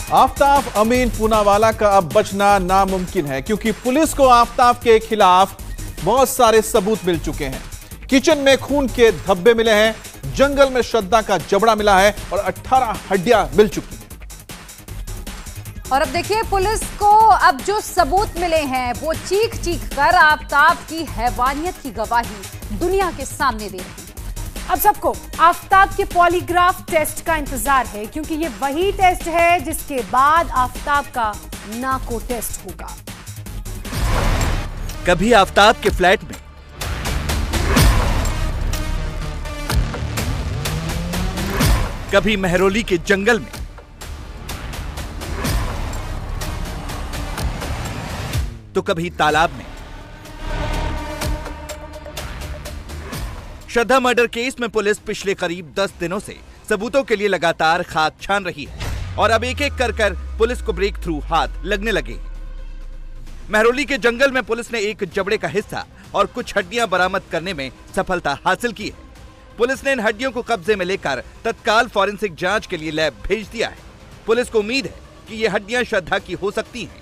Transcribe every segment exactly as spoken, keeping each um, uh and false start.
आफताब अमीन पूनावाला का अब बचना नामुमकिन है, क्योंकि पुलिस को आफताब के खिलाफ बहुत सारे सबूत मिल चुके हैं। किचन में खून के धब्बे मिले हैं, जंगल में श्रद्धा का जबड़ा मिला है और अठारह हड्डियां मिल चुकी हैं। और अब देखिए, पुलिस को अब जो सबूत मिले हैं वो चीख चीख कर आफताब की हैवानियत की गवाही दुनिया के सामने दे रही है। अब सबको आफताब के पॉलीग्राफ टेस्ट का इंतजार है, क्योंकि ये वही टेस्ट है जिसके बाद आफताब का नाको टेस्ट होगा। कभी आफताब के फ्लैट में, कभी मेहरौली के जंगल में, तो कभी तालाब में। श्रद्धा मर्डर केस में पुलिस पिछले करीब दस दिनों से सबूतों के लिए लगातार खाक छान रही है और अब एक एक कर कर पुलिस को ब्रेक थ्रू हाथ लगने लगे हैं। मेहरौली के जंगल में पुलिस ने एक जबड़े का हिस्सा और कुछ हड्डियां बरामद करने में सफलता हासिल की है। पुलिस ने इन हड्डियों को कब्जे में लेकर तत्काल फॉरेंसिक जांच के लिए लैब भेज दिया है। पुलिस को उम्मीद है कि ये हड्डियां श्रद्धा की हो सकती हैं।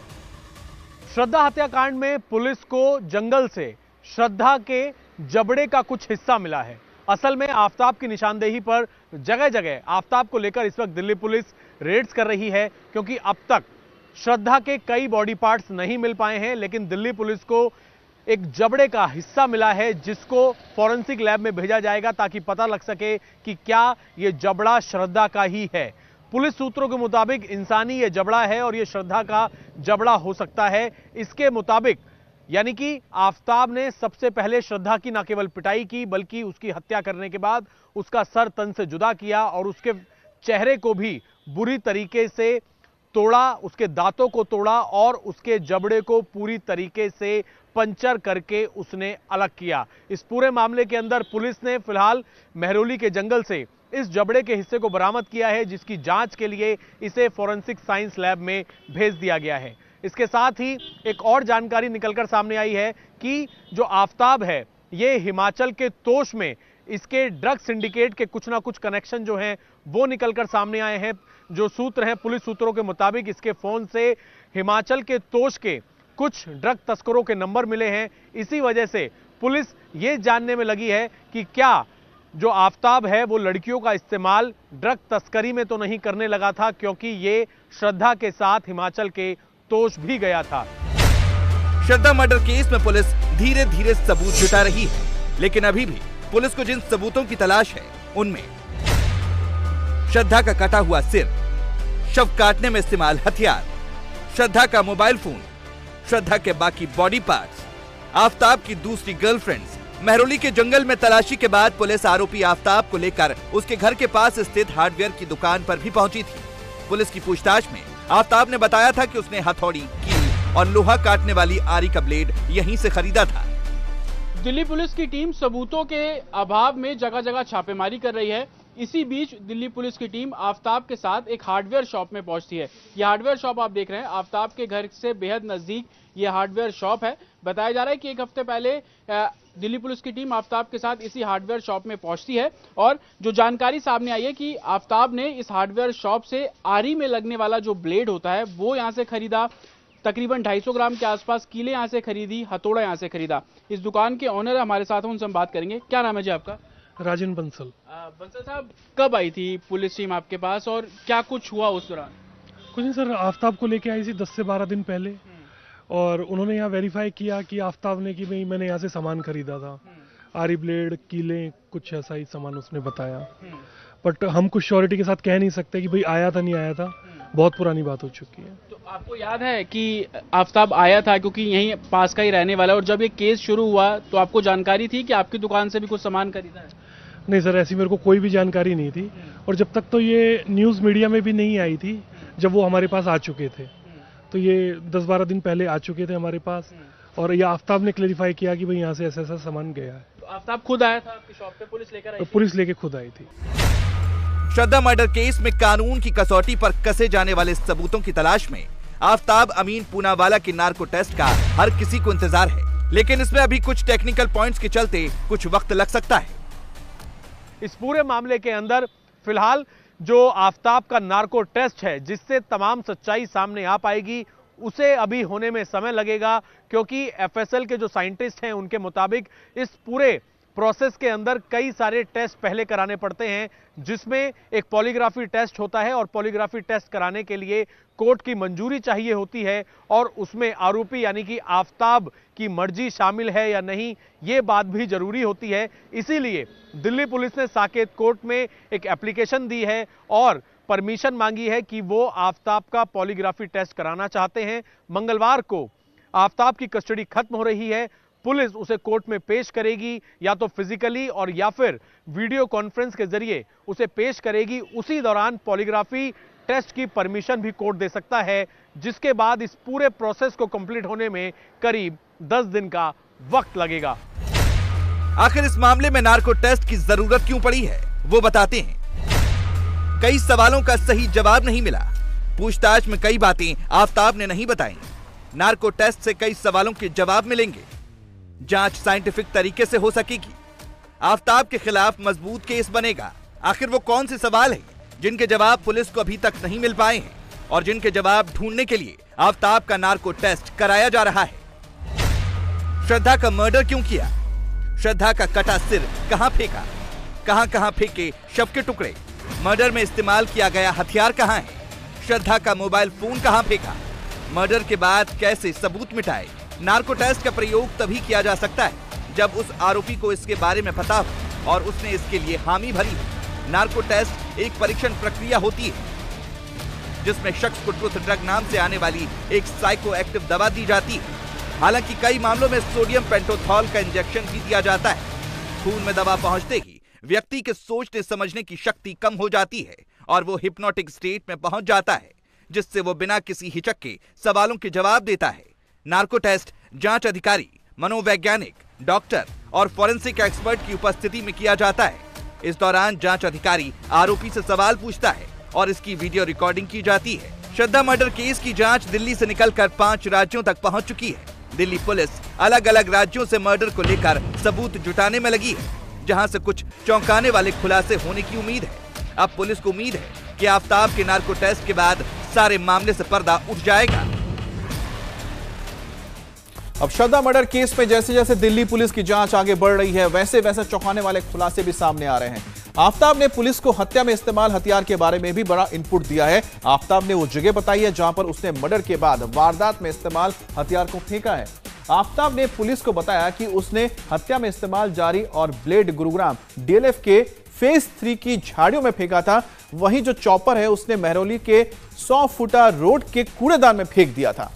श्रद्धा हत्याकांड में पुलिस को जंगल से श्रद्धा के जबड़े का कुछ हिस्सा मिला है। असल में आफताब की निशानदेही पर जगह जगह आफताब को लेकर इस वक्त दिल्ली पुलिस रेड्स कर रही है, क्योंकि अब तक श्रद्धा के कई बॉडी पार्ट्स नहीं मिल पाए हैं, लेकिन दिल्ली पुलिस को एक जबड़े का हिस्सा मिला है जिसको फॉरेंसिक लैब में भेजा जाएगा ताकि पता लग सके कि क्या ये जबड़ा श्रद्धा का ही है। पुलिस सूत्रों के मुताबिक इंसानी ये जबड़ा है और ये श्रद्धा का जबड़ा हो सकता है। इसके मुताबिक यानी कि आफताब ने सबसे पहले श्रद्धा की न केवल पिटाई की, बल्कि उसकी हत्या करने के बाद उसका सर तन से जुदा किया और उसके चेहरे को भी बुरी तरीके से तोड़ा, उसके दांतों को तोड़ा और उसके जबड़े को पूरी तरीके से पंचर करके उसने अलग किया। इस पूरे मामले के अंदर पुलिस ने फिलहाल मेहरौली के जंगल से इस जबड़े के हिस्से को बरामद किया है, जिसकी जांच के लिए इसे फॉरेंसिक साइंस लैब में भेज दिया गया है। इसके साथ ही एक और जानकारी निकलकर सामने आई है कि जो आफताब है ये हिमाचल के तोश में इसके ड्रग सिंडिकेट के कुछ ना कुछ कनेक्शन जो हैं वो निकलकर सामने आए हैं। जो सूत्र हैं पुलिस सूत्रों के मुताबिक इसके फोन से हिमाचल के तोश के कुछ ड्रग तस्करों के नंबर मिले हैं। इसी वजह से पुलिस ये जानने में लगी है कि क्या जो आफताब है वो लड़कियों का इस्तेमाल ड्रग तस्करी में तो नहीं करने लगा था, क्योंकि ये श्रद्धा के साथ हिमाचल के तोश भी गया था। श्रद्धा मर्डर केस में पुलिस धीरे धीरे सबूत जुटा रही है, लेकिन अभी भी पुलिस को जिन सबूतों की तलाश है उनमें श्रद्धा का कटा हुआ सिर, शव काटने में इस्तेमाल हथियार, श्रद्धा का मोबाइल फोन, श्रद्धा के बाकी बॉडी पार्ट्स, आफताब की दूसरी गर्लफ्रेंड्स। मेहरौली के जंगल में तलाशी के बाद पुलिस आरोपी आफताब को लेकर उसके घर के पास स्थित हार्डवेयर की दुकान पर भी पहुंची थी। पुलिस की पूछताछ में आफताब ने बताया था कि उसने हथौड़ी, कील और लोहा काटने वाली आरी का ब्लेड यहीं से खरीदा था। दिल्ली पुलिस की टीम सबूतों के अभाव में जगह जगह छापेमारी कर रही है। इसी बीच दिल्ली पुलिस की टीम आफताब के साथ एक हार्डवेयर शॉप में पहुंचती है। यह हार्डवेयर शॉप आप देख रहे हैं, आफताब के घर से बेहद नजदीक यह हार्डवेयर शॉप है। बताया जा रहा है कि एक हफ्ते पहले दिल्ली पुलिस की टीम आफताब के साथ इसी हार्डवेयर शॉप में पहुंचती है और जो जानकारी सामने आई है कि आफताब ने इस हार्डवेयर शॉप से आरी में लगने वाला जो ब्लेड होता है वो यहां से खरीदा। तकरीबन ढाई सौ ग्राम के आसपास कीले यहां से खरीदी, हथौड़ा यहां से खरीदा। इस दुकान के ऑनर हमारे साथ हैं, उनसे हम बात करेंगे। क्या नाम है जी आपका? राजन बंसल। बंसल साहब, कब आई थी पुलिस टीम आपके पास और क्या कुछ हुआ उस दौरान? कुछ नहीं सर, आफताब को लेके आई थी दस से बारह दिन पहले और उन्होंने यहाँ वेरीफाई किया कि आफताब ने कि भाई मैंने यहाँ से सामान खरीदा था, आरी ब्लेड, कीले, कुछ ऐसा ही सामान उसने बताया। बट हम कुछ श्योरिटी के साथ कह नहीं सकते कि भाई आया था नहीं आया था, बहुत पुरानी बात हो चुकी है। तो आपको याद है कि आफताब आया था, क्योंकि यहीं पास का ही रहने वाला है, और जब ये केस शुरू हुआ तो आपको जानकारी थी कि आपकी दुकान से भी कुछ सामान खरीदा है? नहीं सर, ऐसी मेरे को कोई भी जानकारी नहीं थी और जब तक तो ये न्यूज़ मीडिया में भी नहीं आई थी जब वो हमारे पास आ चुके थे। तो ये दस बारह दिन पहले आ चुके थे हमारे पास और ये आफताब ने क्लेरिफाई किया कि भाई यहाँ से ऐसा ऐसा सामान गया है। तो आफताब खुद आया था आपकी शॉप पे, पुलिस लेकर आई थी? पुलिस लेके खुद आई थी। श्रद्धा मर्डर केस में कानून की कसौटी पर कसे जाने वाले सबूतों की तलाश में आफताब अमीन पूनावाला के नार्को टेस्ट का हर किसी को इंतजार है, लेकिन इसमें अभी कुछ टेक्निकल पॉइंट्स के चलते कुछ वक्त लग सकता है। इस पूरे मामले के अंदर फिलहाल जो आफताब का नार्को टेस्ट है जिससे तमाम सच्चाई सामने आ पाएगी, उसे अभी होने में समय लगेगा, क्योंकि एफएसएल के जो साइंटिस्ट हैं उनके मुताबिक इस पूरे प्रोसेस के अंदर कई सारे टेस्ट पहले कराने पड़ते हैं, जिसमें एक पॉलीग्राफी टेस्ट होता है और पॉलीग्राफी टेस्ट कराने के लिए कोर्ट की मंजूरी चाहिए होती है और उसमें आरोपी यानी कि आफताब की मर्जी शामिल है या नहीं, ये बात भी जरूरी होती है। इसीलिए दिल्ली पुलिस ने साकेत कोर्ट में एक एप्लीकेशन दी है और परमिशन मांगी है कि वो आफताब का पॉलीग्राफी टेस्ट कराना चाहते हैं। मंगलवार को आफताब की कस्टडी खत्म हो रही है, पुलिस उसे कोर्ट में पेश करेगी, या तो फिजिकली और या फिर वीडियो कॉन्फ्रेंस के जरिए उसे पेश करेगी। उसी दौरान पॉलीग्राफी टेस्ट की परमिशन भी कोर्ट दे सकता है, जिसके बाद इस पूरे प्रोसेस को कंप्लीट होने में करीब दस दिन का वक्त लगेगा। आखिर इस मामले में नार्को टेस्ट की जरूरत क्यों पड़ी है, वो बताते हैं। कई सवालों का सही जवाब नहीं मिला। पूछताछ में कई बातें आफताब ने नहीं बताई। नार्को टेस्ट से कई सवालों के जवाब मिलेंगे। जांच साइंटिफिक तरीके से हो सकेगी। आफताब के खिलाफ मजबूत केस बनेगा। आखिर वो कौन से सवाल हैं जिनके जवाब पुलिस को अभी तक नहीं मिल पाए हैं और जिनके जवाब ढूंढने के लिए आफताब का नार्को टेस्ट कराया जा रहा है। श्रद्धा का मर्डर क्यों किया? श्रद्धा का कटा सिर कहां फेंका? कहां कहां फेंके शव के टुकड़े? मर्डर में इस्तेमाल किया गया हथियार कहां है? श्रद्धा का मोबाइल फोन कहां फेंका? मर्डर के बाद कैसे सबूत मिटाए? नार्को टेस्ट का प्रयोग तभी किया जा सकता है जब उस आरोपी को इसके बारे में पता हो और उसने इसके लिए हामी भरी हो। नार्को टेस्ट एक परीक्षण प्रक्रिया होती है जिसमें शख्स को ट्रुथ ड्रग नाम से आने वाली एक साइको एक्टिव दवा दी जाती है। हालांकि कई मामलों में सोडियम पेंटोथॉल का इंजेक्शन भी दिया जाता है। खून में दवा पहुंचते ही व्यक्ति के सोचने समझने की शक्ति कम हो जाती है और वो हिप्नोटिक स्टेट में पहुंच जाता है, जिससे वो बिना किसी हिचक के सवालों के जवाब देता है। नार्को टेस्ट जांच अधिकारी, मनोवैज्ञानिक, डॉक्टर और फॉरेंसिक एक्सपर्ट की उपस्थिति में किया जाता है। इस दौरान जांच अधिकारी आरोपी से सवाल पूछता है और इसकी वीडियो रिकॉर्डिंग की जाती है। श्रद्धा मर्डर केस की जांच दिल्ली से निकलकर पांच राज्यों तक पहुंच चुकी है। दिल्ली पुलिस अलग अलग राज्यों से मर्डर को लेकर सबूत जुटाने में लगी है, जहां से कुछ चौंकाने वाले खुलासे होने की उम्मीद है। अब पुलिस को उम्मीद है कि आफताब के नार्को टेस्ट के बाद सारे मामले से पर्दा उठ जाएगा। अब श्रद्धा मर्डर केस में जैसे जैसे दिल्ली पुलिस की जांच आगे बढ़ रही है, वैसे वैसे चौंकाने वाले खुलासे भी सामने आ रहे हैं। आफताब ने पुलिस को हत्या में इस्तेमाल हथियार के बारे में भी बड़ा इनपुट दिया है। आफताब ने वो जगह बताई है जहां पर उसने मर्डर के बाद वारदात में इस्तेमाल हथियार को फेंका है। आफताब ने पुलिस को बताया कि उसने हत्या में इस्तेमाल जारी और ब्लेड गुरुग्राम डीएलएफ के फेज थ्री की झाड़ियों में फेंका था। वहीं जो चॉपर है उसने महरौली के सौ फुटा रोड के कूड़ेदान में फेंक दिया था।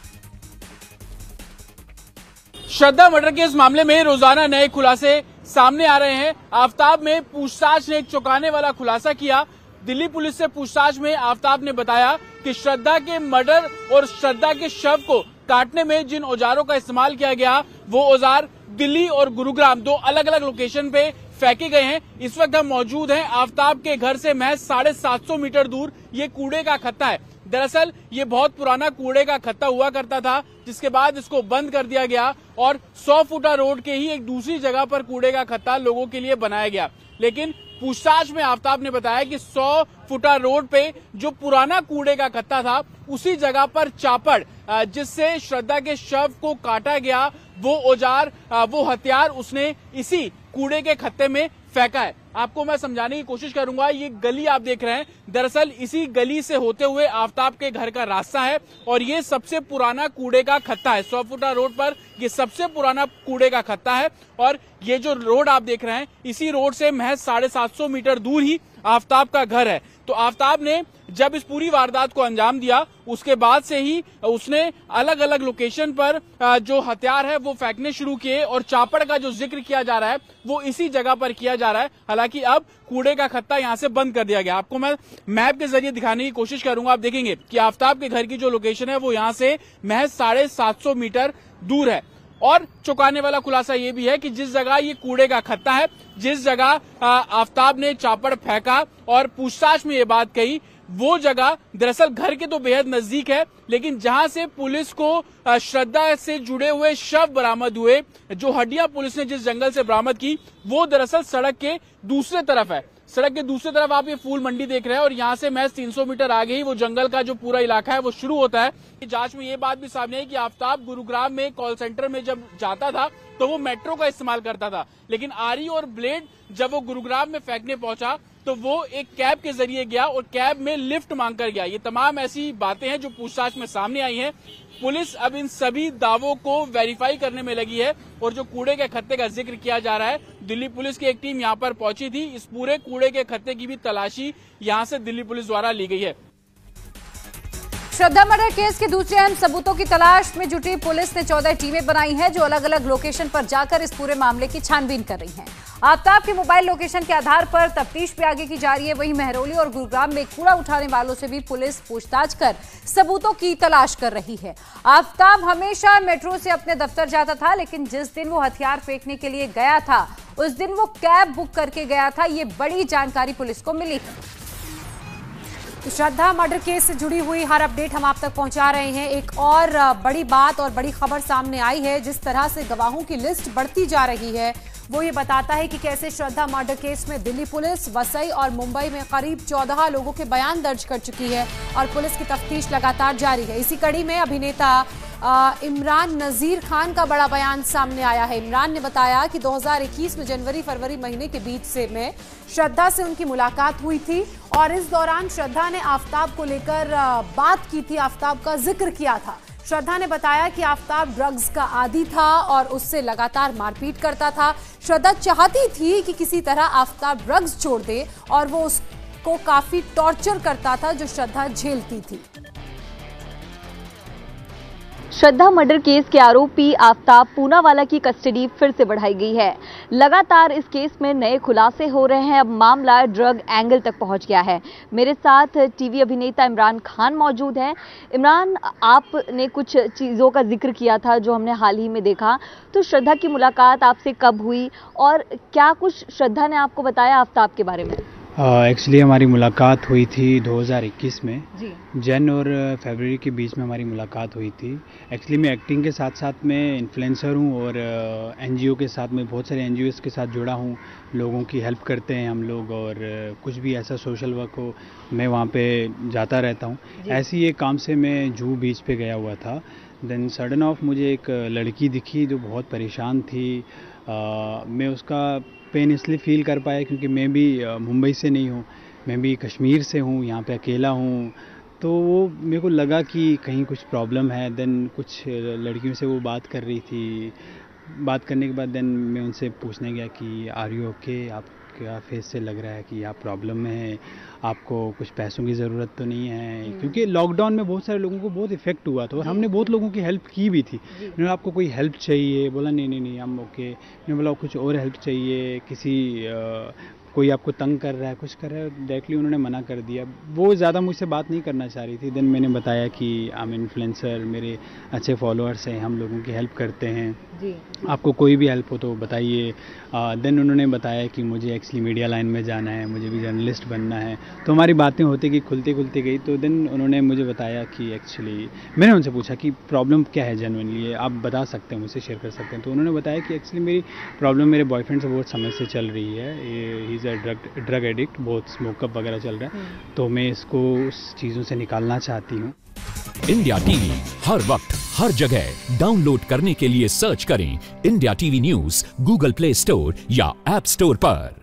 श्रद्धा मर्डर के इस मामले में रोजाना नए खुलासे सामने आ रहे हैं। आफताब में पूछताछ ने एक चौंकाने वाला खुलासा किया। दिल्ली पुलिस से पूछताछ में आफताब ने बताया कि श्रद्धा के मर्डर और श्रद्धा के शव को काटने में जिन औजारों का इस्तेमाल किया गया, वो औजार दिल्ली और गुरुग्राम दो अलग अलग लोकेशन पे फेंके गए हैं। इस वक्त हम मौजूद हैं आफताब के घर से महज साढ़े सात सौ मीटर दूर। ये कूड़े का खत्ता है। दरअसल ये बहुत पुराना कूड़े का खत्ता हुआ करता था, जिसके बाद इसको बंद कर दिया गया और सौ फुटा रोड के ही एक दूसरी जगह पर कूड़े का खत्ता लोगों के लिए बनाया गया। लेकिन पूछताछ में आफताब ने बताया कि सौ फुटा रोड पे जो पुराना कूड़े का खत्ता था, उसी जगह पर चापड़ जिससे श्रद्धा के शव को काटा गया, वो औजार, वो हथियार उसने इसी कूड़े के खत्ते में फेंका है। आपको मैं समझाने की कोशिश करूंगा। ये गली आप देख रहे हैं, दरअसल इसी गली से होते हुए आफताब के घर का रास्ता है और ये सबसे पुराना कूड़े का खत्ता है। सौ फुटा रोड पर ये सबसे पुराना कूड़े का खत्ता है और ये जो रोड आप देख रहे हैं, इसी रोड से महज साढ़े सात सौ मीटर दूर ही आफताब का घर है। तो आफताब ने जब इस पूरी वारदात को अंजाम दिया, उसके बाद से ही उसने अलग अलग लोकेशन पर जो हथियार है वो फेंकने शुरू किए और चापड़ का जो जिक्र किया जा रहा है वो इसी जगह पर किया जा रहा है। हालांकि अब कूड़े का खत्ता यहां से बंद कर दिया गया। आपको मैं मैप के जरिए दिखाने की कोशिश करूंगा। आप देखेंगे कि आफताब के घर की जो लोकेशन है वो यहां से महज साढ़े सात सौ मीटर दूर है। और चौंकाने वाला खुलासा ये भी है कि जिस जगह ये कूड़े का खत्ता है, जिस जगह आफताब ने चापड़ फेंका और पूछताछ में ये बात कही, वो जगह दरअसल घर के तो बेहद नजदीक है, लेकिन जहां से पुलिस को श्रद्धा से जुड़े हुए शव बरामद हुए, जो हड्डियां पुलिस ने जिस जंगल से बरामद की, वो दरअसल सड़क के दूसरे तरफ है। सड़क के दूसरी तरफ आप ये फूल मंडी देख रहे हैं और यहाँ से महज तीन सौ मीटर आगे ही वो जंगल का जो पूरा इलाका है वो शुरू होता है। जांच में ये बात भी सामने आई कि आफताब गुरुग्राम में कॉल सेंटर में जब जाता था तो वो मेट्रो का इस्तेमाल करता था, लेकिन आरी और ब्लेड जब वो गुरुग्राम में फेंकने पहुंचा तो वो एक कैब के जरिए गया और कैब में लिफ्ट मांगकर गया। ये तमाम ऐसी बातें हैं जो पूछताछ में सामने आई हैं। पुलिस अब इन सभी दावों को वेरीफाई करने में लगी है और जो कूड़े के खत्ते का जिक्र किया जा रहा है, दिल्ली पुलिस की एक टीम यहां पर पहुंची थी। इस पूरे कूड़े के खत्ते की भी तलाशी यहां से दिल्ली पुलिस द्वारा ली गई है। श्रद्धा मर्डर केस के दूसरे अहम सबूतों की तलाश में जुटी पुलिस ने चौदह टीमें बनाई हैं जो अलग अलग लोकेशन पर जाकर इस पूरे मामले की छानबीन कर रही हैं। आफताब के मोबाइल लोकेशन के आधार पर तफ्तीश भी आगे की जा रही है। वहीं महरौली और गुरुग्राम में कूड़ा उठाने वालों से भी पुलिस पूछताछ कर सबूतों की तलाश कर रही है। आफताब हमेशा मेट्रो से अपने दफ्तर जाता था, लेकिन जिस दिन वो हथियार फेंकने के लिए गया था उस दिन वो कैब बुक करके गया था। ये बड़ी जानकारी पुलिस को मिली है। तो श्रद्धा मर्डर केस से जुड़ी हुई हर अपडेट हम आप तक पहुंचा रहे हैं। एक और बड़ी बात और बड़ी खबर सामने आई है। जिस तरह से गवाहों की लिस्ट बढ़ती जा रही है वो ये बताता है कि कैसे श्रद्धा मर्डर केस में दिल्ली पुलिस वसई और मुंबई में करीब चौदह लोगों के बयान दर्ज कर चुकी है और पुलिस की तफ्तीश लगातार जारी है। इसी कड़ी में अभिनेता इमरान नजीर खान का बड़ा बयान सामने आया है। इमरान ने बताया कि दो हज़ार इक्कीस में जनवरी फरवरी महीने के बीच से में श्रद्धा से उनकी मुलाकात हुई थी और इस दौरान श्रद्धा ने आफताब को लेकर बात की थी, आफताब का जिक्र किया था। श्रद्धा ने बताया कि आफताब ड्रग्स का आदी था और उससे लगातार मारपीट करता था। श्रद्धा चाहती थी कि किसी तरह आफताब ड्रग्स छोड़ दे और वो उसको काफी टॉर्चर करता था जो श्रद्धा झेलती थी। श्रद्धा मर्डर केस के आरोपी आफताब पूनावाला की कस्टडी फिर से बढ़ाई गई है। लगातार इस केस में नए खुलासे हो रहे हैं। अब मामला ड्रग एंगल तक पहुंच गया है। मेरे साथ टीवी अभिनेता इमरान खान मौजूद हैं। इमरान, आपने कुछ चीज़ों का जिक्र किया था जो हमने हाल ही में देखा, तो श्रद्धा की मुलाकात आपसे कब हुई और क्या कुछ श्रद्धा ने आपको बताया आफताब के बारे में? एक्चुअली uh, हमारी मुलाकात हुई थी दो हज़ार इक्कीस में जी। जन और फरवरी के बीच में हमारी मुलाकात हुई थी। एक्चुअली मैं एक्टिंग के साथ साथ में इन्फ्लुएंसर हूँ और एनजीओ के साथ में बहुत सारे एनजीओ के साथ जुड़ा हूँ। लोगों की हेल्प करते हैं हम लोग और कुछ भी ऐसा सोशल वर्क हो मैं वहाँ पे जाता रहता हूँ। ऐसी एक काम से मैं जूहू बीच पे गया हुआ था। देन सडन ऑफ मुझे एक लड़की दिखी जो बहुत परेशान थी। आ, मैं उसका पेन इसलिए फील कर पाया क्योंकि मैं भी मुंबई से नहीं हूँ, मैं भी कश्मीर से हूँ, यहाँ पे अकेला हूँ। तो वो मेरे को लगा कि कहीं कुछ प्रॉब्लम है। देन कुछ लड़कियों से वो बात कर रही थी। बात करने के बाद देन मैं उनसे पूछने गया कि आर यू ओके, आप क्या फेस से लग रहा है कि आप प्रॉब्लम में है, आपको कुछ पैसों की ज़रूरत तो नहीं है? क्योंकि लॉकडाउन में बहुत सारे लोगों को बहुत इफेक्ट हुआ था और हमने बहुत लोगों की हेल्प की भी थी। उन्होंने आपको कोई हेल्प चाहिए? बोला नहीं नहीं नहीं हम ओके। मैंने बोला कुछ और हेल्प चाहिए, किसी आ, कोई आपको तंग कर रहा है, कुछ कर रहा है? डायरेक्टली उन्होंने मना कर दिया। वो ज़्यादा मुझसे बात नहीं करना चाह रही थी। देन मैंने बताया कि आई एम इन्फ्लुएंसर, मेरे अच्छे फॉलोअर्स हैं, हम लोगों की हेल्प करते हैं जी। आपको कोई भी हेल्प हो तो बताइए। देन उन्होंने बताया कि मुझे एक्चुअली मीडिया लाइन में जाना है, मुझे भी जर्नलिस्ट बनना है। तो हमारी बातें होती गई, खुलती खुलती गई। तो देन उन्होंने मुझे बताया कि एक्चुअली मैंने उनसे पूछा कि प्रॉब्लम क्या है जेन्युइनली, आप बता सकते हैं, मुझसे शेयर कर सकते हैं? तो उन्होंने बताया कि एक्चुअली मेरी प्रॉब्लम मेरे बॉयफ्रेंड से बहुत समय से चल रही है। He is a drug drug addict, बहुत स्मोकअप वगैरह चल रहा है, तो मैं इसको उस चीज़ों से निकालना चाहती हूँ। इंडिया टीवी हर वक्त हर जगह डाउनलोड करने के लिए सर्च करें India TV news Google Play Store या ऐप स्टोर पर।